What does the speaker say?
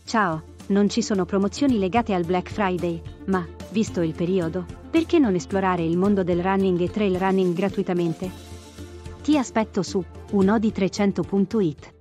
Ciao, non ci sono promozioni legate al Black Friday, ma, visto il periodo, perché non esplorare il mondo del running e trail running gratuitamente? Ti aspetto su unodi300.it.